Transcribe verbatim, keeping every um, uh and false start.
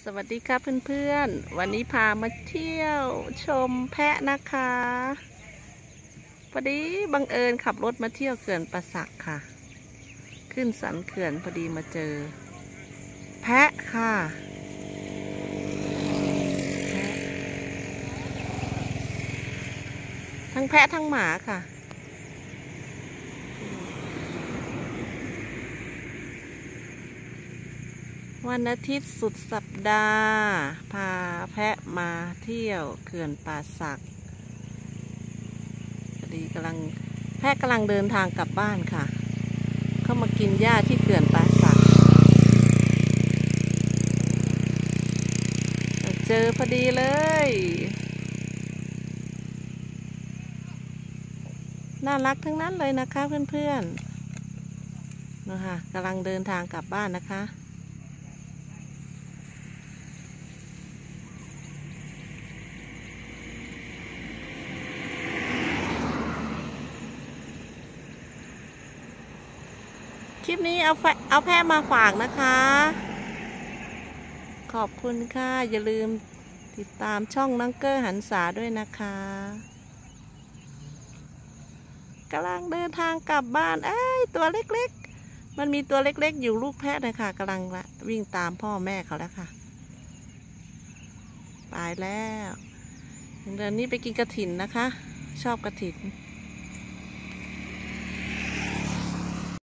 สวัสดีครับเพื่อนๆวันนี้พามาเที่ยวชมแพะนะคะพอดีบังเอิญขับรถมาเที่ยวเขื่อนป่าสักค่ะขึ้นสันเขื่อนพอดีมาเจอแพะค่ะทั้งแพะทั้งหมาค่ะวันอาทิตย์สุดสัปดาห์พาแพะมาเที่ยวเขื่อนป่าสักพอดีกำลังแพะกำลังเดินทางกลับบ้านค่ะเข้ามากินหญ้าที่เขื่อนป่าสักเจอพอดีเลยน่ารักทั้งนั้นเลยนะคะเพื่อนๆนะคะกำลังเดินทางกลับบ้านนะคะคลิปนี้เอาเอาแพะมาฝากนะคะขอบคุณค่ะอย่าลืมติดตามช่องน้องเกอร์หันษาด้วยนะคะกำลังเดินทางกลับบ้านเอ้ยตัวเล็กๆมันมีตัวเล็กๆอยู่ลูกแพะนะคะกำลังวิ่งตามพ่อแม่เขาแล้วค่ะไปแล้วเดือนนี้ไปกินกระถินนะคะชอบกระถิน